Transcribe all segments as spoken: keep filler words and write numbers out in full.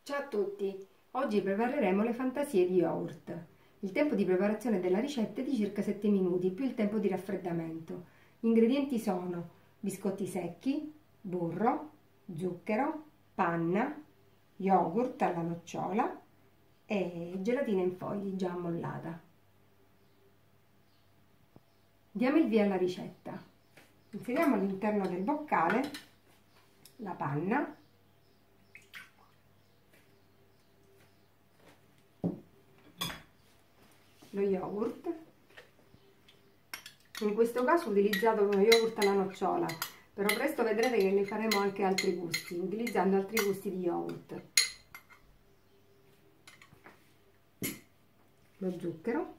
Ciao a tutti! Oggi prepareremo le fantasie di yogurt. Il tempo di preparazione della ricetta è di circa sette minuti più il tempo di raffreddamento. Gli ingredienti sono biscotti secchi, burro, zucchero, panna, yogurt alla nocciola e gelatina in fogli già ammollata. Diamo il via alla ricetta. Inseriamo all'interno del boccale la panna, lo yogurt. In questo caso ho utilizzato uno yogurt alla nocciola, però presto vedrete che ne faremo anche altri gusti, utilizzando altri gusti di yogurt. Lo zucchero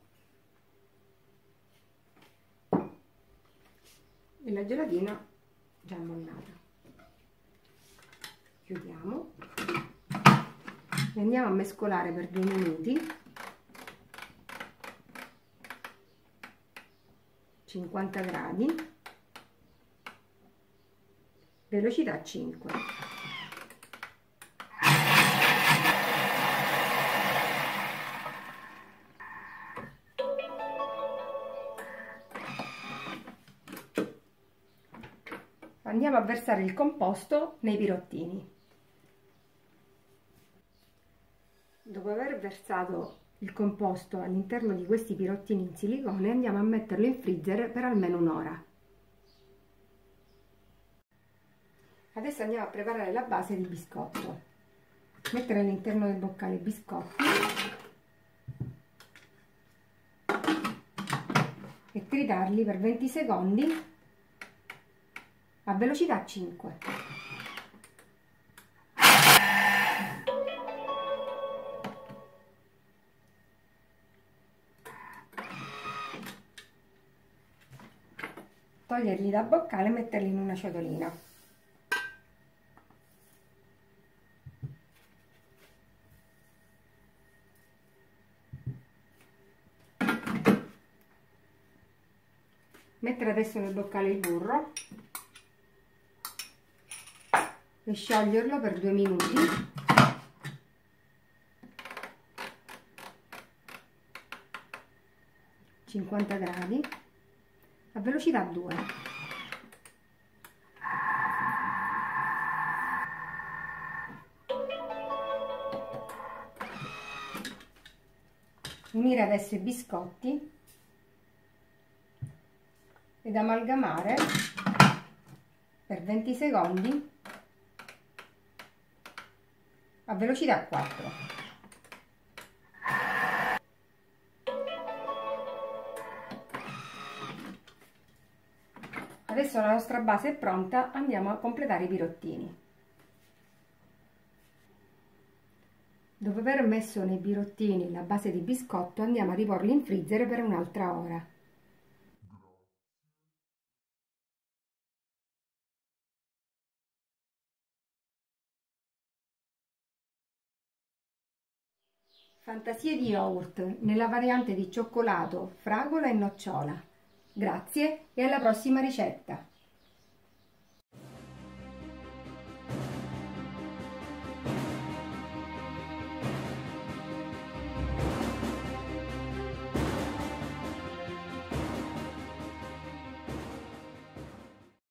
e la gelatina già ammollata. Chiudiamo e andiamo a mescolare per due minuti. cinquanta gradi, velocità cinque. Andiamo a versare il composto nei pirottini. Dopo aver versato il composto all'interno di questi pirottini in silicone, andiamo a metterlo in freezer per almeno un'ora. Adesso andiamo a preparare la base di biscotto. Mettere all'interno del boccale i biscotti e tritarli per venti secondi a velocità cinque. Toglierli dal boccale e metterli in una ciotolina. Mettere adesso nel boccale il burro e scioglierlo per due minuti. cinquanta gradi. A velocità due. Unire adesso i biscotti ed amalgamare per venti secondi a velocità quattro. Adesso la nostra base è pronta, andiamo a completare i pirottini. Dopo aver messo nei pirottini la base di biscotto, andiamo a riporli in freezer per un'altra ora. Fantasie di yogurt nella variante di cioccolato, fragola e nocciola. Grazie e alla prossima ricetta!